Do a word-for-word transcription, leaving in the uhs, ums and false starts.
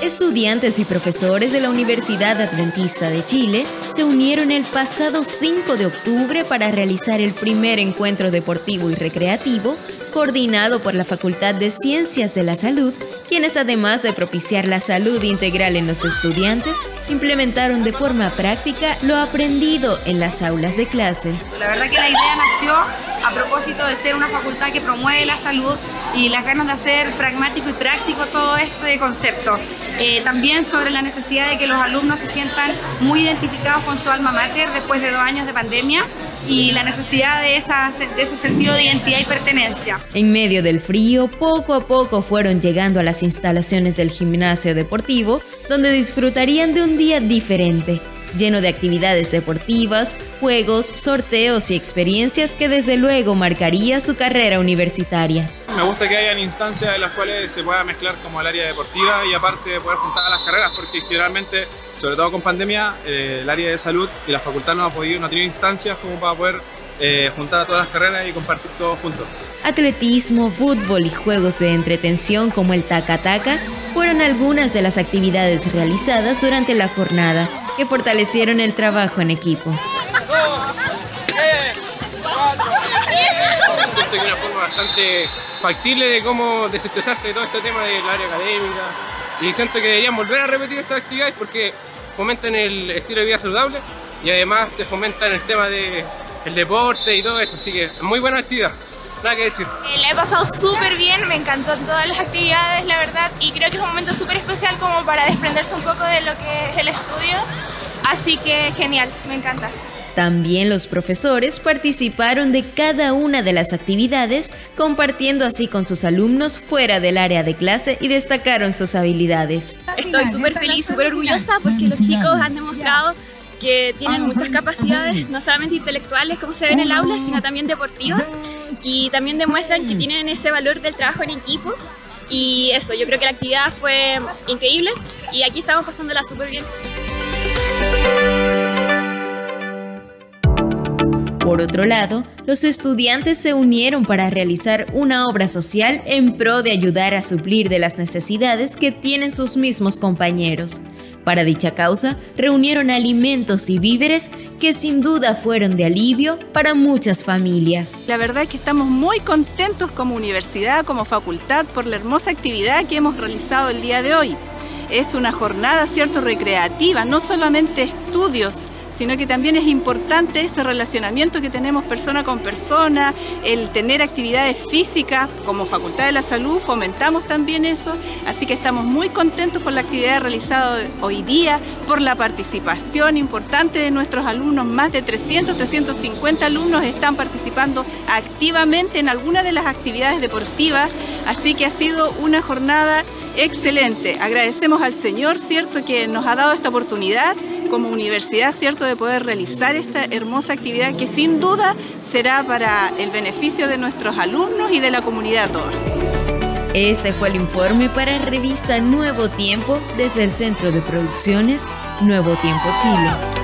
Estudiantes y profesores de la Universidad Adventista de Chile se unieron el pasado cinco de octubre para realizar el primer encuentro deportivo y recreativo coordinado por la Facultad de Ciencias de la Salud, quienes además de propiciar la salud integral en los estudiantes, implementaron de forma práctica lo aprendido en las aulas de clase. La verdad que la idea nació a propósito de ser una facultad que promueve la salud y las ganas de hacer pragmático y práctico todo este concepto. Eh, también sobre la necesidad de que los alumnos se sientan muy identificados con su alma mater después de dos años de pandemia y la necesidad de, esa, de ese sentido de identidad y pertenencia. En medio del frío, poco a poco fueron llegando a las instalaciones del gimnasio deportivo, donde disfrutarían de un día diferente, lleno de actividades deportivas, juegos, sorteos y experiencias que desde luego marcaría su carrera universitaria. Me gusta que hayan instancias en las cuales se pueda mezclar como el área deportiva y aparte de poder juntar a las carreras, porque generalmente, sobre todo con pandemia, eh, el área de salud y la facultad no ha podido, no ha tenido instancias como para poder eh, juntar a todas las carreras y compartir todos juntos. Atletismo, fútbol y juegos de entretención como el taca-taca fueron algunas de las actividades realizadas durante la jornada que fortalecieron el trabajo en equipo. Siento que es una forma bastante factible de cómo desestresarse de todo este tema del área académica y siento que deberían volver a repetir estas actividades porque fomentan el estilo de vida saludable y además te fomentan el tema del deporte y todo eso, así que muy buena actividad. Nada que decir. Eh, la he pasado súper bien, me encantó todas las actividades, la verdad, y creo que es un momento súper especial como para desprenderse un poco de lo que es el estudio, así que genial, me encanta. También los profesores participaron de cada una de las actividades, compartiendo así con sus alumnos fuera del área de clase y destacaron sus habilidades. Estoy súper feliz, súper orgullosa porque los chicos han demostrado que tienen muchas capacidades, no solamente intelectuales como se ve en el aula, sino también deportivas y también demuestran que tienen ese valor del trabajo en equipo y eso, yo creo que la actividad fue increíble y aquí estamos pasándola súper bien. Por otro lado, los estudiantes se unieron para realizar una obra social en pro de ayudar a suplir de las necesidades que tienen sus mismos compañeros. Para dicha causa, reunieron alimentos y víveres que sin duda fueron de alivio para muchas familias. La verdad es que estamos muy contentos como universidad, como facultad, por la hermosa actividad que hemos realizado el día de hoy. Es una jornada, cierto, recreativa, no solamente estudios, sino que también es importante ese relacionamiento que tenemos persona con persona, el tener actividades físicas. Como Facultad de la Salud fomentamos también eso, así que estamos muy contentos por la actividad realizada hoy día, por la participación importante de nuestros alumnos. Más de trescientos, trescientos cincuenta alumnos están participando activamente en alguna de las actividades deportivas, así que ha sido una jornada excelente. Agradecemos al Señor, cierto, que nos ha dado esta oportunidad como universidad, cierto, de poder realizar esta hermosa actividad que sin duda será para el beneficio de nuestros alumnos y de la comunidad toda. Este fue el informe para Revista Nuevo Tiempo desde el Centro de Producciones Nuevo Tiempo Chile.